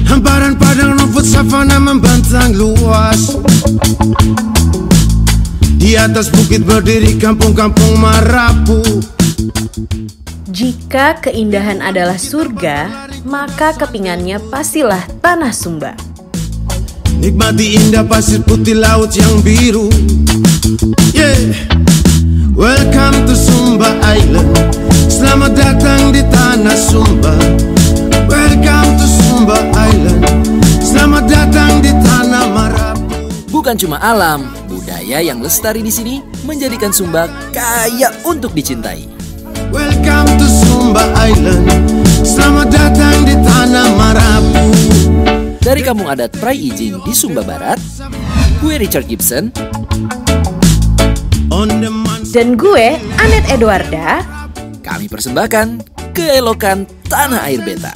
Hamparan padang rumput savana membentang luas. Di atas bukit berdiri kampung-kampung Marapu. Jika keindahan adalah surga, maka kepingannya pastilah tanah Sumba. Nikmati indah pasir putih laut yang biru. Yeah. Welcome to Sumba Island. Selamat datang di tanah Sumba. Welcome to Sumba Island. Selamat datang di tanah Marapu. Bukan cuma alam, budaya yang lestari di sini menjadikan Sumba kaya untuk dicintai. Welcome to Sumba Island. Selamat datang di tanah Marapu. Dari kampung adat Prai Ijing di Sumba Barat, gue Richard Gibson. Dan gue Anet Edwarda. Kami persembahkan keelokan tanah air beta.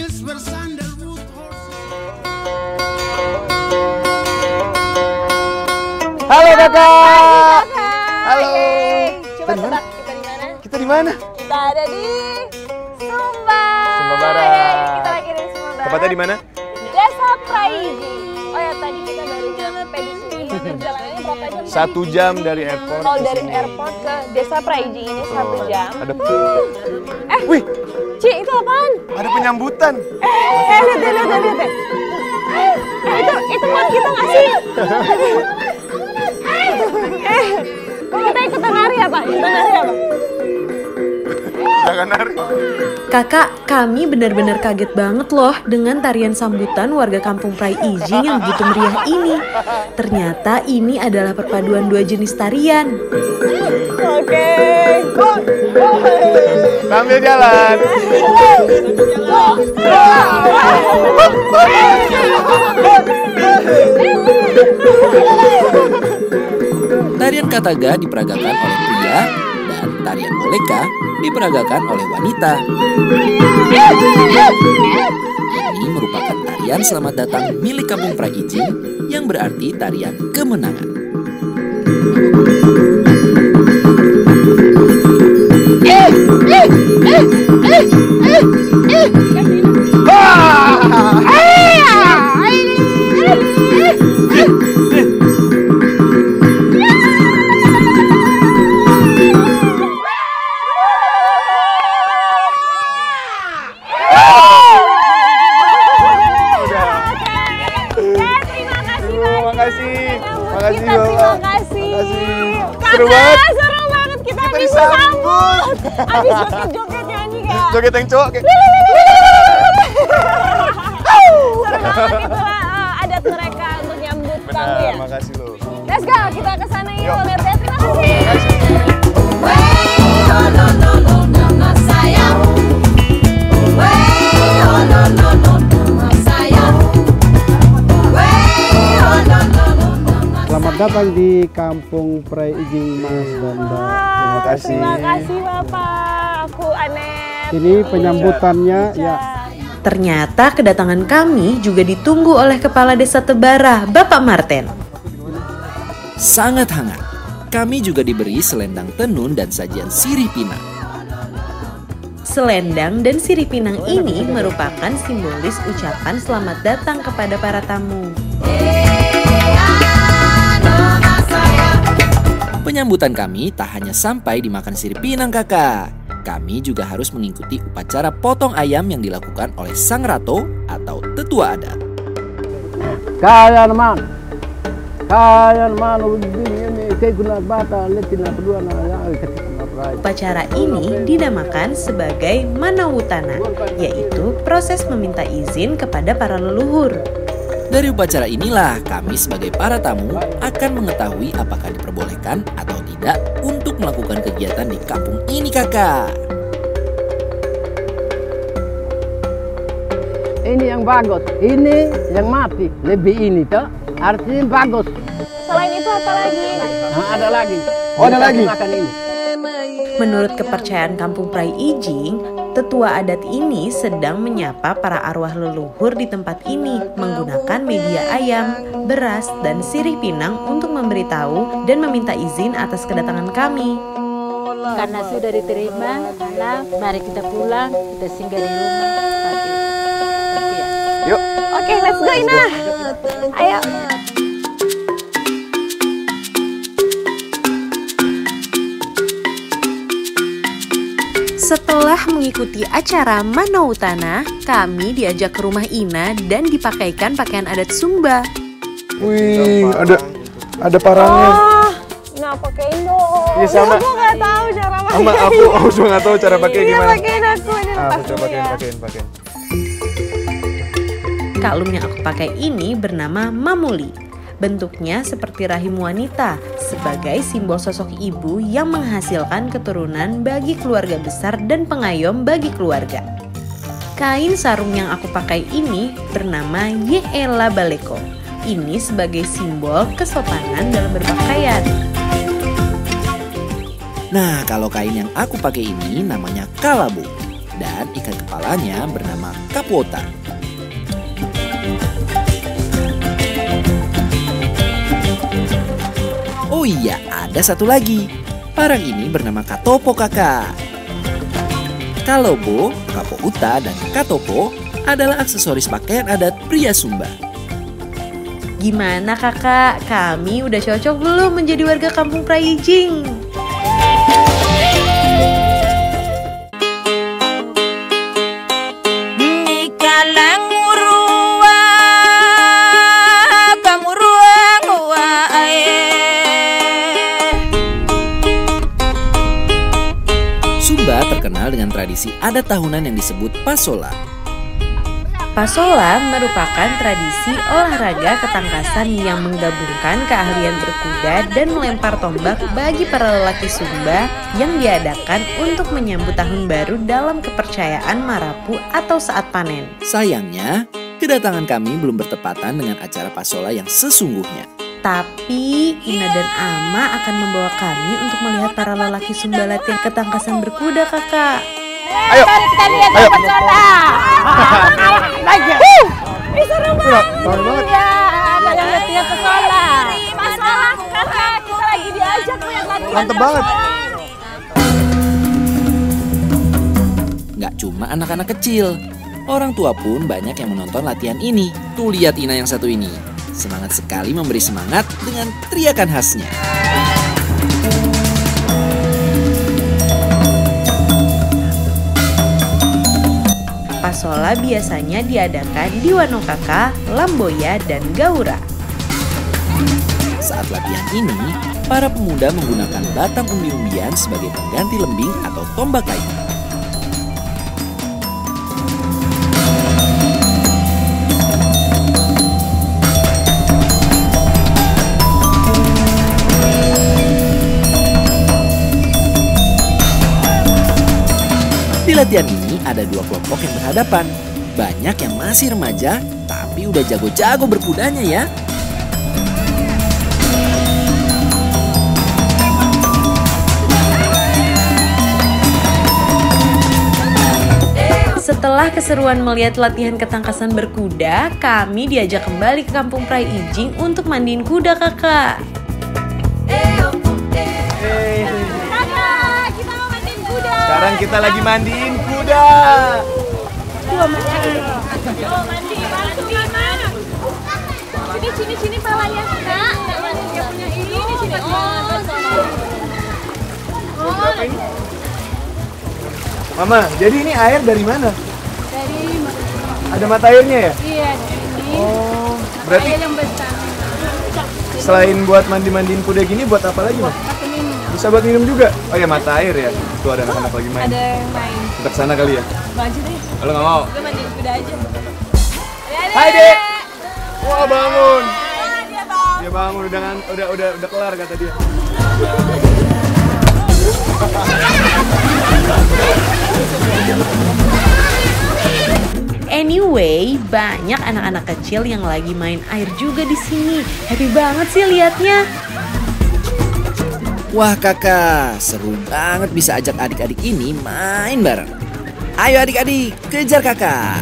Halo kakak. Halo. Coba Kita di mana? tebak kita di mana? Kita di mana? Kita ada di Sumba. Sumba Barat. Kita lagi di Sumba Barat. Tepatnya di mana? Desa Praiji. Oh ya, tadi kita baru nyampe di sini. Perjalanannya berapa jam? 1 jam dari airport. Kalau ke dari sini. airport ke Desa Praiji ini 1 jam. Ada Wih, Ci, itu apaan? ada penyambutan. Lihat deh. Itu buat kita nggak sih? Kamu tadi ikutan nari apa? Jangan nari. Kakak, kami benar-benar kaget banget loh dengan tarian sambutan warga kampung Prai Ijing yang begitu meriah ini. Ternyata ini adalah perpaduan 2 jenis tarian. Oke. Sambil jalan. Tarian Kataga diperagakan oleh pria dan tarian Boleka diperagakan oleh wanita. Ini merupakan tarian selamat datang milik kampung Prai Ijing yang berarti tarian kemenangan. Makasih Terima Bapak. kasih. Seru banget. Seru banget kita Kita bisa disambut. Abis joget-joget nyanyi gak? Joget yang cowok kayak. Seru banget itulah adat mereka untuk nyambut tamu ya. Makasih loh. Let's go, kita ke sana yuk. Yuk. Lihat terima kasih. Selamat datang di Kampung Prai Ijing Mas dan Mbak. Terima kasih. Terima kasih Bapak. Aku Anet. Ini penyambutannya ya. Ternyata kedatangan kami juga ditunggu oleh Kepala Desa Tebara, Bapak Marten. Sangat hangat. Kami juga diberi selendang tenun dan sajian sirih pinang. Selendang dan sirih pinang ini merupakan simbolis ucapan selamat datang kepada para tamu. Penyambutan kami tak hanya sampai dimakan sirih pinang kakak. Kami juga harus mengikuti upacara potong ayam yang dilakukan oleh sang rato atau tetua adat. Kalian ini teguna bata letina berdua yang ketika Prai. Upacara ini dinamakan sebagai Manawutana, yaitu proses meminta izin kepada para leluhur. Dari upacara inilah kami sebagai para tamu akan mengetahui apakah diperbolehkan atau tidak untuk melakukan kegiatan di kampung ini kakak. Ini yang bagus, ini yang mati, lebih ini toh. Artinya bagus. Selain itu apa lagi? Nah, ada lagi. Oh, ada lagi? Makan ini. Menurut kepercayaan kampung Prai Ijing, tetua adat ini sedang menyapa para arwah leluhur di tempat ini menggunakan media ayam, beras, dan sirih pinang untuk memberitahu dan meminta izin atas kedatangan kami. Karena sudah diterima, nah mari kita pulang, kita singgah di rumah. Yuk. Oke, let's go Ina. Ayo. Setelah mengikuti acara Manautana, kami diajak ke rumah Ina dan dipakaikan pakaian adat Sumba. Wih, ada parangnya. Oh, Ina pakein dong. Iya, sama. Aku nggak tahu cara pakai. Sama aku juga nggak tahu cara pakai Iya, gimana. pakein aku. Ini lepas Coba dulu ya. pakein. Kalung yang aku pakai ini bernama Mamuli. Bentuknya seperti rahim wanita, sebagai simbol sosok ibu yang menghasilkan keturunan bagi keluarga besar dan pengayom bagi keluarga. Kain sarung yang aku pakai ini bernama Yeela Baleko. Ini sebagai simbol kesopanan dalam berpakaian. Nah, kalau kain yang aku pakai ini namanya kalabo dan ikat kepalanya bernama kapota. Oh iya, ada satu lagi. Parang ini bernama katopo kakak. Kalobo, kapouta, dan katopo adalah aksesoris pakaian adat pria Sumba. Gimana kakak? Kami udah cocok belum menjadi warga kampung Praijing? Sumba terkenal dengan tradisi adat tahunan yang disebut pasola. Pasola merupakan tradisi olahraga ketangkasan yang menggabungkan keahlian berkuda dan melempar tombak bagi para lelaki Sumba yang diadakan untuk menyambut tahun baru dalam kepercayaan Marapu atau saat panen. Sayangnya, kedatangan kami belum bertepatan dengan acara pasola yang sesungguhnya. Tapi Ina dan Ama akan membawa kami untuk melihat para lelaki Sumba latihan ketangkasan berkuda kakak. Ayo. Kita lihat Ayo. pasola. Ini seru banget. Baru banget. Ya, ada latihan pasola. Pasola kakak, kita lagi diajak lihat latihan. Mantep banget. Nggak cuma anak-anak kecil, orang tua pun banyak yang menonton latihan ini. Tuh lihat Ina yang satu ini, semangat sekali memberi semangat dengan teriakan khasnya. Pasola biasanya diadakan di Wanokaka, Lamboya, dan Gaura. Saat latihan ini, para pemuda menggunakan batang umbi-umbian sebagai pengganti lembing atau tombak kayu. Di latihan ini ada dua kelompok yang berhadapan. Banyak yang masih remaja, tapi udah jago-jago berkudanya ya. Setelah keseruan melihat latihan ketangkasan berkuda, kami diajak kembali ke kampung Praijing untuk mandiin kuda kakak. Kakak, kita mau mandiin kuda. Sekarang kita lagi mandiin kuda. Sini palanya kak. Dia punya ini sini. Mama, jadi ini air dari mana? Dari Ada mata airnya ya? iya ini Oh, berarti air yang besar selain buat mandi-mandiin kuda gini, buat apa lagi, Mas? pakai minum. Bisa buat minum juga? Oh ya, mata air ya? Tuh ada anak-anak lagi main. Ada yang main. Kita kesana kali ya? Baju deh. Kalau nggak mau? Gue mandiin kuda aja. Hai, Dek! Wah, bangun! Dia bangun, udah kelar kata dia. Anyway, banyak anak-anak kecil yang lagi main air juga di sini. Happy banget sih liatnya. Wah kakak, seru banget bisa ajak adik-adik ini main bareng. Ayo adik-adik, kejar kakak.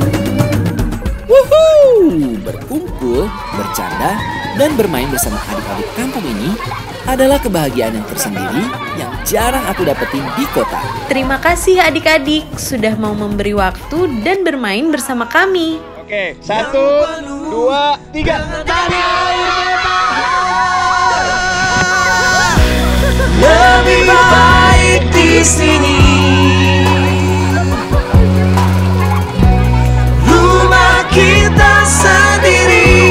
Wuhuu, berkumpul, bercanda, dan bermain bersama adik-adik berwisata di kampung ini adalah kebahagiaan yang tersendiri yang jarang aku dapetin di kota. Terima kasih adik-adik sudah mau memberi waktu dan bermain bersama kami. Oke, 1, 2, 3. Lebih baik di sini. Rumah kita sendiri.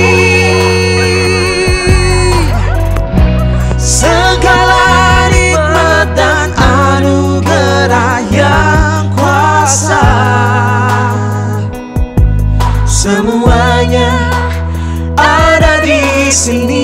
Segala nikmat dan anugerah yang kuasa, semuanya ada di sini.